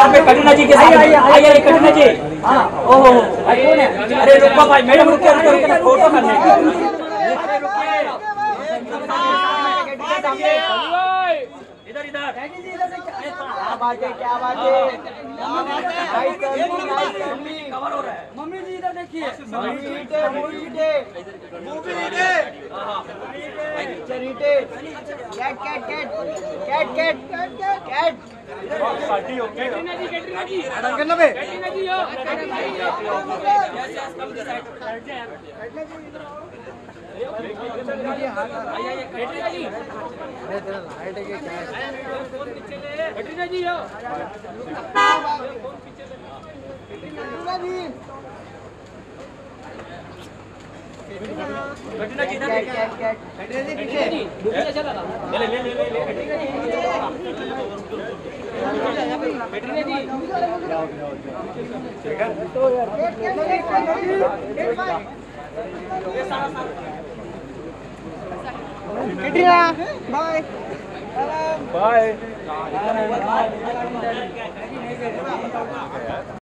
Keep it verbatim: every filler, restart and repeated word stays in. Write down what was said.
यहाँ पे कटरीना जी के साथ आइए आइए कटरीना जी। हाँ ओहो कौन है? अरे रुको भाई मैडम रुकिए रुकिए फोटो करने इधर इधर क्या बात है क्या बात है कवर हो रहा है। मम्मी जी इधर देखिए cat cat cat cat cat cat party हो गई कैटरीना जी कैटरीना जी करना बे कैटरीना जी हो Katrina ji yes yes come this side Katrina ji इधर आओ आइए आइए कैटरीना जी अरे तेरा लाइट है क्या कैटरीना जी हो कैटरीना जी कैटरीना जी इधर कैटरीना जी पीछे पीछे चला ले ले ले ले कैटरीना जी ठीक है तो यार कैटरीना बाय बाय